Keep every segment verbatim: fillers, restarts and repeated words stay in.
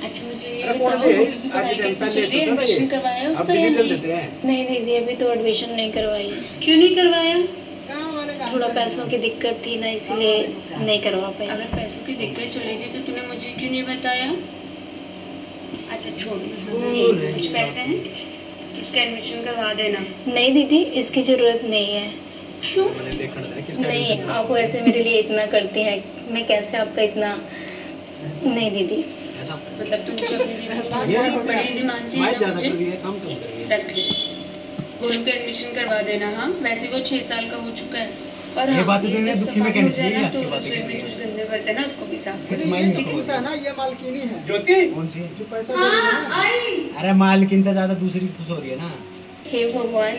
अच्छा मुझे ये बताओ बेबी की पढ़ाई कैसे चल रही है? एडमिशन करवाया उसका या नहीं? नहीं दीदी अभी तो एडमिशन नहीं करवाई। क्यों नहीं करवाया? थोड़ा पैसों की दिक्कत थी ना, इसलिए नहीं करवा पाई। अगर पैसों की दिक्कत चल रही थी तो तूने मुझे क्यों नहीं बताया? अच्छा छोड़, कुछ पैसे हैं उसका एडमिशन करवा देना। नहीं दीदी इसकी जरूरत नहीं है। क्यों नहीं? आप ऐसे मेरे लिए इतना करती हैं, मैं कैसे आपका इतना। नहीं दीदी मतलब तुम मुझे अपनी दीदी बड़ी दीदी मानती है ना, मुझे रख ले। गोलू का एडमिशन करवा देना। हाँ वैसे वो छह साल का हो चुका है। और ये हाँ बात ये जब दुखी में सफाई हो कहनी जाए ना चाहिए तो रसोई में कुछ गंदे बर्तन है उसको भी साफ कर। ना ये मालकिनी है ज्योति कौन सी जो पैसा दे रही है ना। अरे मालकिन तो ज्यादा दूसरी खुश हो रही है ना। हे भगवान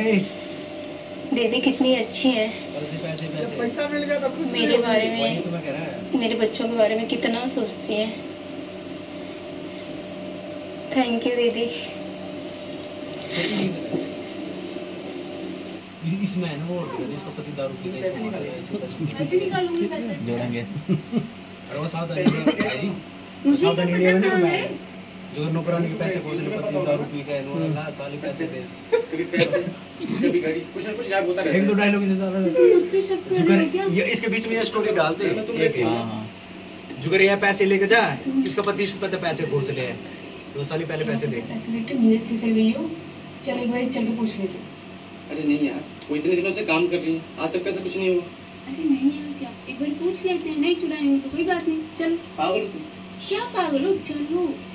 दीदी कितनी अच्छी है। पैसे पैसे पैसे पैसा मिल गया तो खुश मेरे बारे में, तो मैं कह रहा है मेरे बच्चों के बारे में कितना सोचती है। थैंक यू दीदी। इसमें है ना वो इसका पति दारू पी के पैसे निकालूंगी पैसे जोड़ेंगे। अरे वो सावधानी है मुझे सावधानी क्या है पता ना है? मैं जो नौकरानी के पैसे खोज ले पति दारू पी के ला साली पैसे दे कभी पैसे कभी गाड़ी कुछ ना कुछ गायब होता रहता है। एक दो डायलॉग इसे ज्यादा मुझ पे शक कर रहे हैं क्या? ये इसके बीच में ये स्टोरी डाल दे एक हां हां जुगर ये पैसे लेके जा, इसका पति इसके पति पैसे खोज ले तो साली पहले पैसे दे। पैसे देख के नीयत फिसल गई हो। चल एक बार चल के पूछ लेते। अरे नहीं यार वो इतने दिनों से काम कर रही है, आज तक कैसे कुछ नहीं हुआ। अरे नहीं यार क्या, एक बार पूछ लेते हैं, नहीं चुराएंगे तो कोई बात नहीं। चलो पागल तू। क्या पागल हो, चलो।